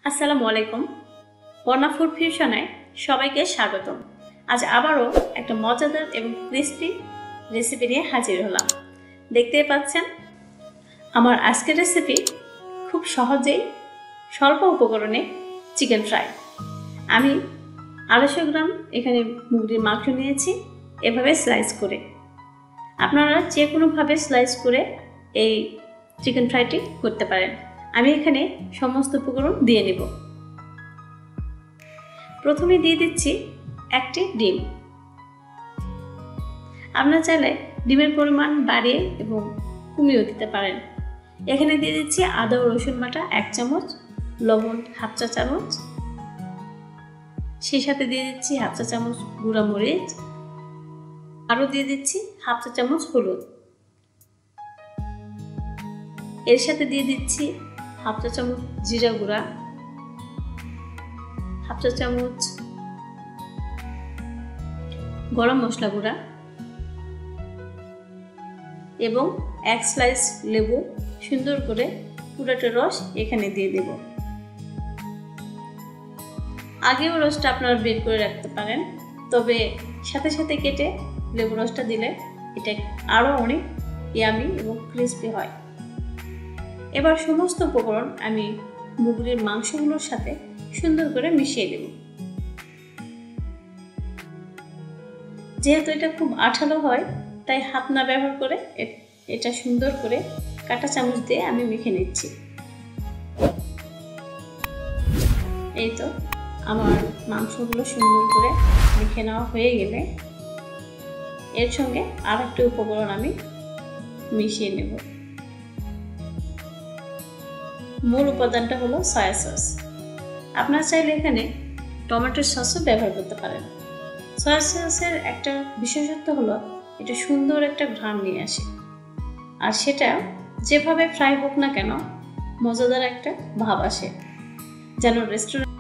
আসসালামু আলাইকুম। বর্ণা ফুড ফিউশনে সবাইকে স্বাগতম। আজ আবারও একটা মজাদার এবং ক্রিস্পি রেসিপি নিয়ে হাজির হলাম। দেখতেই পাচ্ছেন আমার আজকের রেসিপি খুব সহজেই স্বল্প উপকরণে চিকেন ফ্রাই। আমি 250 গ্রাম এখানে মুরগির মাংস নিয়েছি, এভাবে স্লাইস করে। আপনারা যে কোনোভাবে স্লাইস করে এই চিকেন ফ্রাইটি করতে পারেন। আমি এখানে সমস্ত উপকরণ দিয়ে নেব। প্রথমে দিয়ে দিচ্ছি একটি ডিম। আপনারা চাইলে ডিমের পরিমাণ বাড়িয়ে এবং কমিয়েও দিতে পারেন। এখানে দিয়ে দিচ্ছি আদা ও রসুন বাটা 1 চামচ, লবণ 1/2 চা চামচ, সেই সাথে দিয়ে দিচ্ছি 1/2 চা চামচ গুঁড়া মরিচ, আরও দিয়ে দিচ্ছি 1/2 চা চামচ হলুদ। এর সাথে দিয়ে দিচ্ছি 1/2 চা চামচ জিরা গুঁড়া, 1/2 চা চামচ গরম মশলা গুঁড়া এবং 1 স্লাইস লেবু সুন্দর করে পুরোটা রস এখানে দিয়ে দেব। আগেও রসটা আপনারা বের করে রাখতে পারেন, তবে সাথে সাথে কেটে লেবু রসটা দিলে এটা আরও অনেক ইয়ামি এবং ক্রিস্পি হয়। এবার সমস্ত উপকরণ আমি মুরগির মাংসগুলোর সাথে সুন্দর করে মিশিয়ে দেব। যেহেতু এটা খুব আঠালো হয়, তাই হাত না ব্যবহার করে এটা সুন্দর করে কাঁটা চামচ দিয়ে আমি মেখে নিচ্ছি। এই তো আমার মাংসগুলো সুন্দর করে মেখে নেওয়া হয়ে গেলে এর সঙ্গে আর একটা উপকরণ আমি মিশিয়ে নেব। মূল উপাদানটা হলো সয়া সস। আপনারা চাইলে এখানে টমেটো সসও ব্যবহার করতে পারেন। সয়া সসের একটা বিশেষত্ব হলো এটা সুন্দর একটা ঘ্রাণ নিয়ে আসে, আর সেটা যেভাবে ফ্রাই হোক না কেন মজাদার একটা ভাব আসে, যেন রেস্টুরেন্ট